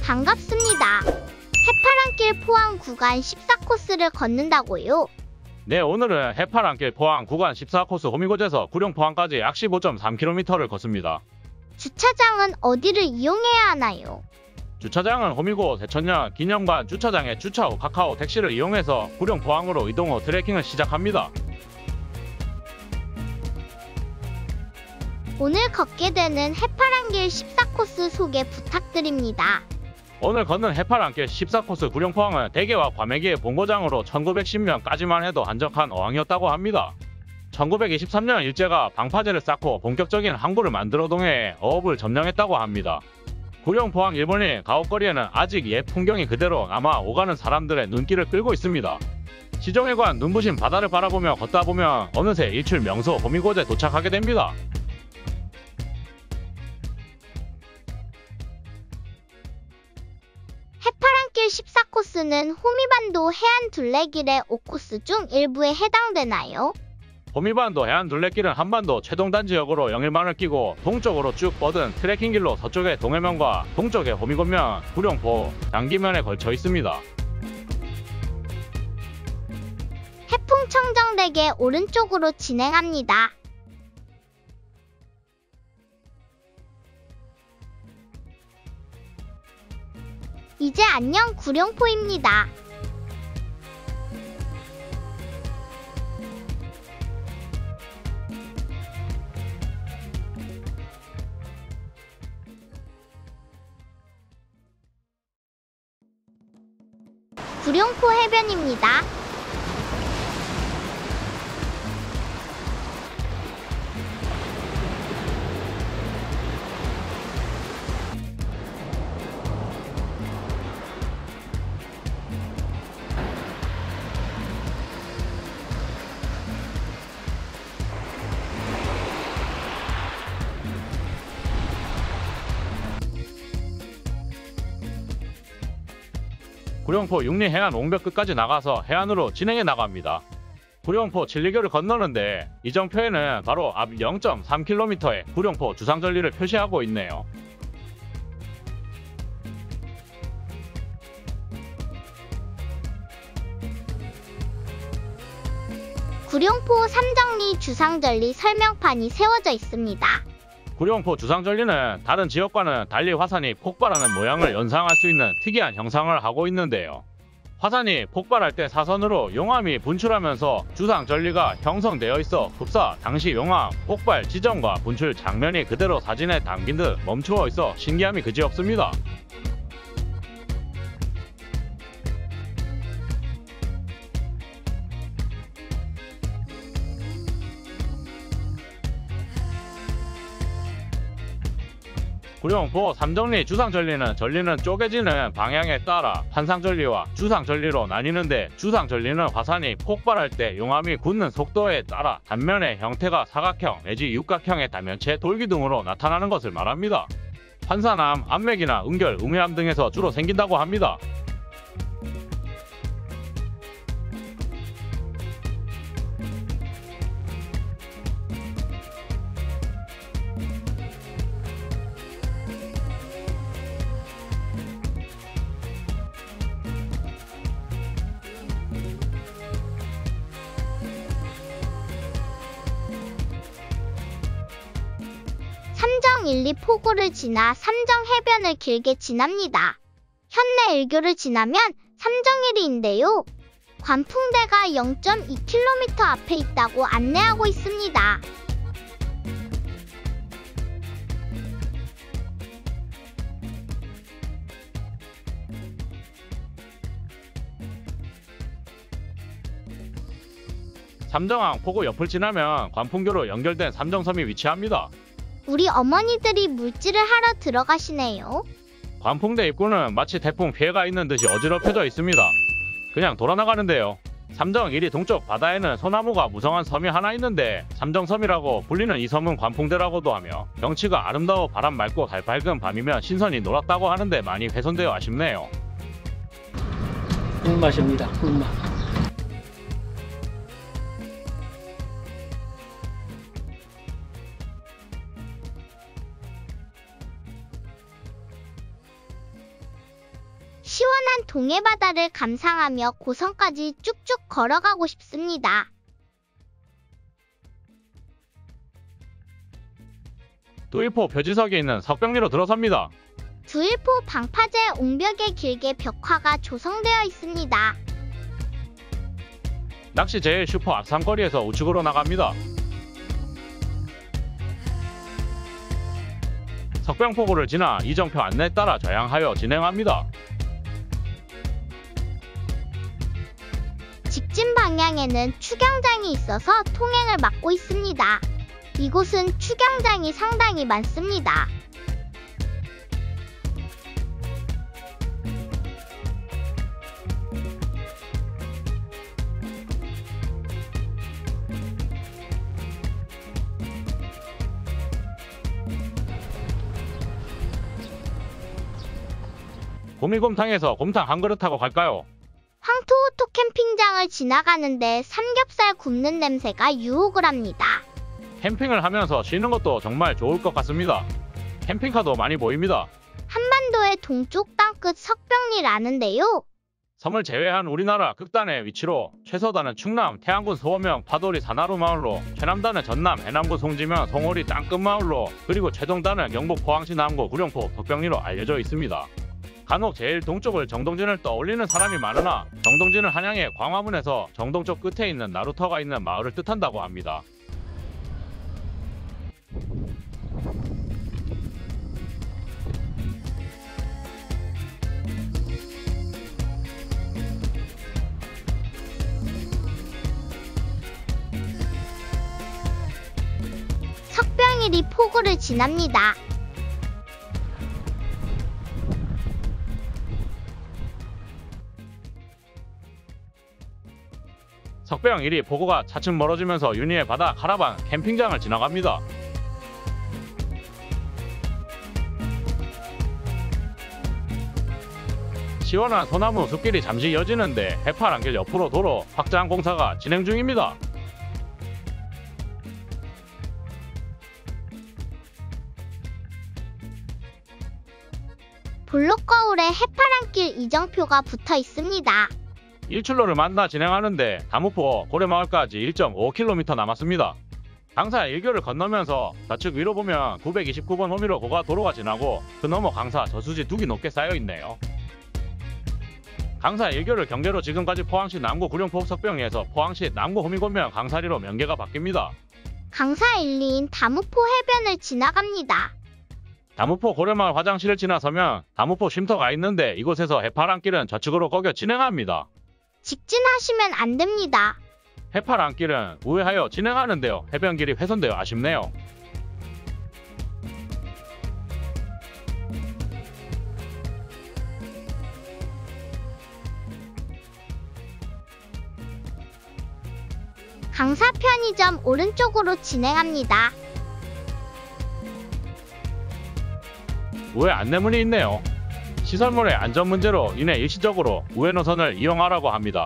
반갑습니다. 해파랑길 포항 구간 14코스를 걷는다고요? 네, 오늘은 해파랑길 포항 구간 14코스 호미곶에서 구룡포항까지 약 15.3km를 걷습니다. 주차장은 어디를 이용해야 하나요? 주차장은 호미곶 대천역 기념관 주차장에 주차 후 카카오 택시를 이용해서 구룡포항으로 이동 후 트레킹을 시작합니다. 오늘 걷게 되는 해파랑길 14코스 소개 부탁드립니다. 오늘 걷는 해파랑길 14코스 구룡포항은 대게와 과메기의 본고장으로 1910년까지만 해도 한적한 어항이었다고 합니다. 1923년 일제가 방파제를 쌓고 본격적인 항구를 만들어 동해에 어업을 점령했다고 합니다. 구룡포항 일본인 가옥거리에는 아직 옛 풍경이 그대로 남아 오가는 사람들의 눈길을 끌고 있습니다. 시종일관 눈부신 바다를 바라보며 걷다 보면 어느새 일출 명소 호미곶에 도착하게 됩니다. 해파랑길 14코스는 호미반도 해안 둘레길의 5코스 중 일부에 해당되나요? 호미반도 해안 둘레길은 한반도 최동단 지역으로 영일만을 끼고 동쪽으로 쭉 뻗은 트레킹길로 서쪽의 동해면과 동쪽의 호미곶면, 구룡포, 장기면에 걸쳐 있습니다. 해풍청정대게 오른쪽으로 진행합니다. 이제 안녕 구룡포입니다. 구룡포 해변입니다. 구룡포 육리해안 옹벽 끝까지 나가서 해안으로 진행해 나갑니다. 구룡포 진리교를 건너는데 이정표에는 바로 앞 0.3km의 구룡포 주상절리를 표시하고 있네요. 구룡포 삼정리 주상절리 설명판이 세워져 있습니다. 구룡포 주상절리는 다른 지역과는 달리 화산이 폭발하는 모양을 연상할 수 있는 특이한 형상을 하고 있는데요. 화산이 폭발할 때 사선으로 용암이 분출하면서 주상절리가 형성되어 있어 흡사 당시 용암 폭발 지점과 분출 장면이 그대로 사진에 담긴 듯 멈추어 있어 신기함이 그지없습니다. 구룡포 삼정리 주상절리는 전리는 쪼개지는 방향에 따라 환상절리와 주상절리로 나뉘는데 주상절리는 화산이 폭발할 때 용암이 굳는 속도에 따라 단면의 형태가 사각형 내지 육각형의 단면체 돌기 등으로 나타나는 것을 말합니다. 환산암, 암맥이나 은결, 음해암 등에서 주로 생긴다고 합니다. 삼정 1, 2 포구를 지나 삼정 해변을 길게 지납니다. 현내 일교를 지나면 삼정 1위인데요. 관풍대가 0.2km 앞에 있다고 안내하고 있습니다. 삼정항 포구 옆을 지나면 관풍교로 연결된 삼정섬이 위치합니다. 우리 어머니들이 물질을 하러 들어가시네요. 관풍대 입구는 마치 태풍 피해가 있는 듯이 어지럽혀져 있습니다. 그냥 돌아나가는데요. 삼정 1위 동쪽 바다에는 소나무가 무성한 섬이 하나 있는데 삼정섬이라고 불리는 이 섬은 관풍대라고도 하며 경치가 아름다워 바람 맑고 달 밝은 밤이면 신선이 놀았다고 하는데 많이 훼손되어 아쉽네요. 꿀맛입니다. 꿀맛. 시원한 동해바다를 감상하며 고성까지 쭉쭉 걸어가고 싶습니다. 두일포 표지석에 있는 석병리로 들어섭니다. 두일포 방파제 옹벽에 길게 벽화가 조성되어 있습니다. 낚시 제일 슈퍼 앞산거리에서 우측으로 나갑니다. 석병포구를 지나 이정표 안내에 따라 좌양하여 진행합니다. 직진 방향에는 추경장이 있어서 통행을 막고 있습니다. 이곳은 추경장이 상당히 많습니다. 구미곰탕에서 곰탕 한 그릇 하고 갈까요? 황토오토 캠핑장을 지나가는데 삼겹살 굽는 냄새가 유혹을 합니다. 캠핑을 하면서 쉬는 것도 정말 좋을 것 같습니다. 캠핑카도 많이 보입니다. 한반도의 동쪽 땅끝 석병리라는데요. 섬을 제외한 우리나라 극단의 위치로 최서단은 충남 태안군 소원명 파도리 산하루 마을로, 최남단은 전남 해남군 송지면 송오리 땅끝 마을로, 그리고 최동단은 경북 포항시 남구 구룡포 덕병리로 알려져 있습니다. 간혹 제일 동쪽을 정동진을 떠올리는 사람이 많으나 정동진은 한양의 광화문에서 정동쪽 끝에 있는 나루터가 있는 마을을 뜻한다고 합니다. 석병일이 포구를 지납니다. 석배영 1위 포구가 차츰 멀어지면서 윤희의 바다 카라반 캠핑장을 지나갑니다. 시원한 소나무 숲길이 잠시 이어지는데 해파랑길 옆으로 도로 확장 공사가 진행 중입니다. 볼록거울에 해파랑길 이정표가 붙어 있습니다. 일출로를 만나 진행하는데 다무포 고래마을까지 1.5km 남았습니다. 강사 일교를 건너면서 좌측 위로 보면 929번 호미로 고가 도로가 지나고 그 너머 강사 저수지 둑이 높게 쌓여있네요. 강사 일교를 경계로 지금까지 포항시 남구 구룡포 석병리에서 포항시 남구 호미곤면 강사리로 명계가 바뀝니다. 강사 1리인 다무포 해변을 지나갑니다. 다무포 고래마을 화장실을 지나서면 다무포 쉼터가 있는데 이곳에서 해파랑길은 좌측으로 거겨 진행합니다. 직진하시면 안 됩니다. 해파랑길은 우회하여 진행하는데요. 해변길이 훼손되어 아쉽네요. 강사 편의점 오른쪽으로 진행합니다. 우회 안내문이 있네요. 시설물의 안전 문제로 인해 일시적으로 우회 노선을 이용하라고 합니다.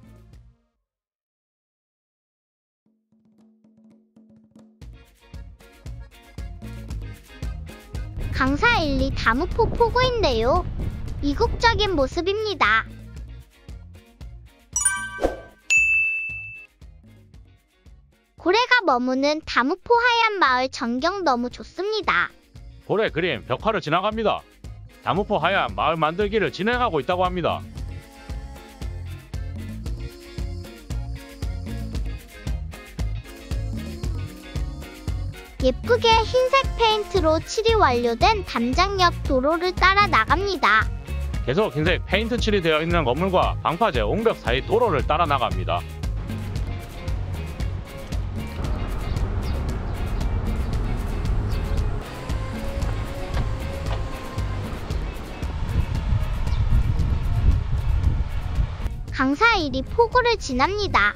강사 1리 다무포 포구인데요. 이국적인 모습입니다. 고래가 머무는 다무포 하얀 마을 전경 너무 좋습니다. 고래 그림 벽화를 지나갑니다. 다무포 하얀 마을 만들기를 진행하고 있다고 합니다. 예쁘게 흰색 페인트로 칠이 완료된 담장옆 도로를 따라 나갑니다. 계속 흰색 페인트 칠이 되어 있는 건물과 방파제 옹벽 사이 도로를 따라 나갑니다. 강사 1이 포구를 지납니다.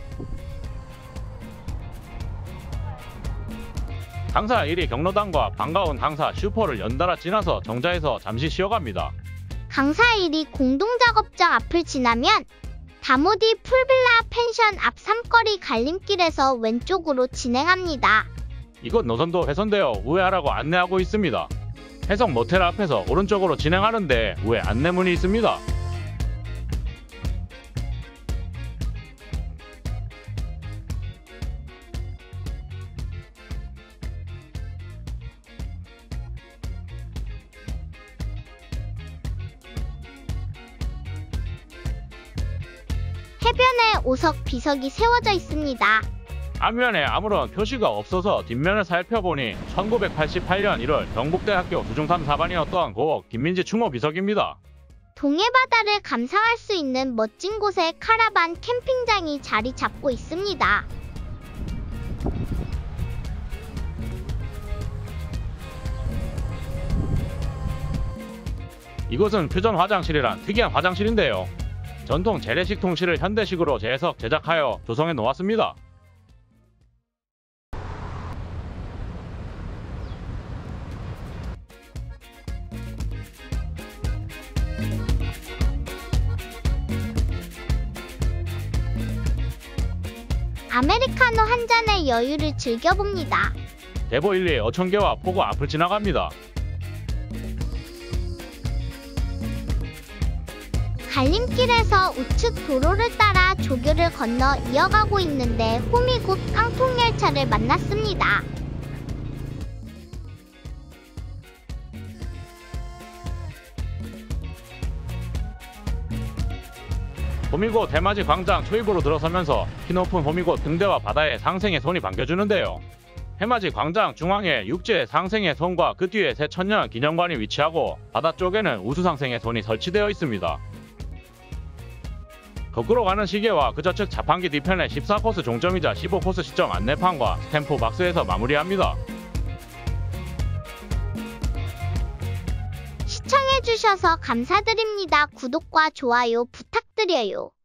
강사 1이 경로당과 반가운 강사 슈퍼를 연달아 지나서 정자에서 잠시 쉬어갑니다. 강사 1이 공동작업장 앞을 지나면 다모디 풀빌라 펜션 앞 삼거리 갈림길에서 왼쪽으로 진행합니다. 이곳 노선도 훼손되어 우회하라고 안내하고 있습니다. 해성 모텔 앞에서 오른쪽으로 진행하는데 우회 안내문이 있습니다. 해변에 오석 비석이 세워져 있습니다. 앞면에 아무런 표시가 없어서 뒷면을 살펴보니 1988년 1월 경북대학교 수중탐사반이었던 고옥 김민지 충호 비석입니다. 동해바다를 감상할 수 있는 멋진 곳에 카라반 캠핑장이 자리 잡고 있습니다. 이곳은 퓨전 화장실이란 특이한 화장실인데요. 전통 재래식 통실을 현대식으로 재해석 제작하여 조성해 놓았습니다. 아메리카노 한 잔의 여유를 즐겨봅니다. 대보 1리 어촌계와 포구 앞을 지나갑니다. 갈림길에서 우측 도로를 따라 조교를 건너 이어가고 있는데 호미곶 깡통열차를 만났습니다. 호미곶 대마지 광장 초입으로 들어서면서 키높은 호미곶 등대와 바다에 상생의 손이 반겨주는데요. 해맞이 광장 중앙에 육지의 상생의 손과 그 뒤에 새 천년 기념관이 위치하고 바다 쪽에는 우수상생의 손이 설치되어 있습니다. 거꾸로 가는 시계와 그 저측 자판기 뒤편에 14코스 종점이자 15코스 시점 안내판과 스탬프 박스에서 마무리합니다. 시청해주셔서 감사드립니다. 구독과 좋아요 부탁드려요.